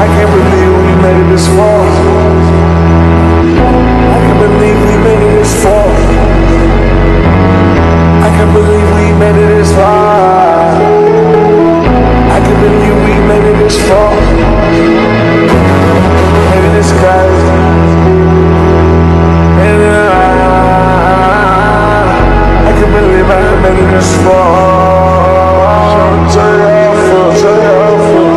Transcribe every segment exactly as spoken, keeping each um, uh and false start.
I can't believe we made it this far. I can't believe we made it this far. I can't believe we made it this far. I can't believe we made it this far. Maybe this guy's and I, I can't believe I made it this far. Tell you how I feel, tell you how I feel.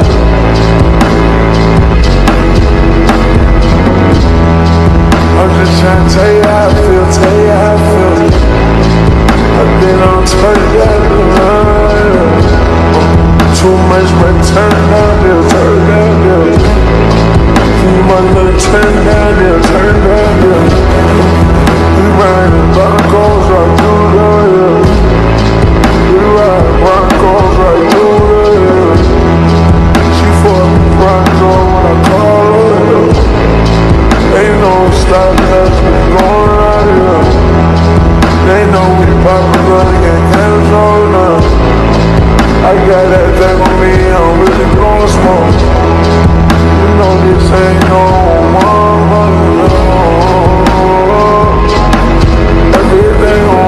I'm just trying to tell you how I feel, tell you how I feel. I've been on turned down the line. Too much, but turn down there, turn down there. Too much, but turn down there, turn down there. We riding Broncos right through there. We riding Broncos right through there. She fought me Bronco when I call her. Ain't no stopping us, we going right here. They know we poppin' up, can't control none. I got that thing on me, I'm really blowing smoke. You know this ain't no one, no. Everything on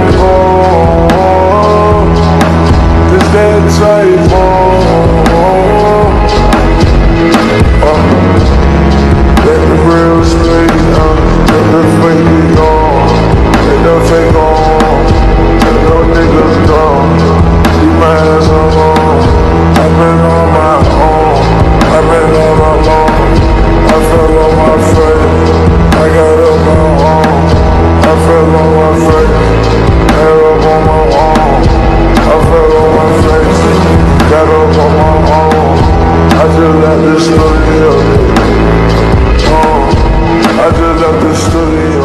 gold. This that type on. Uh, let the real straight up, let the fake be gone. Let the fake on, let no niggas gone. Leave my ass alone. I've been on my own. I've been on my own. I fell on my face. I got up my own. I fell on my face. Got up on my own. I fell on my face. Got up on my own. I just left the studio. Oh, I just left the studio.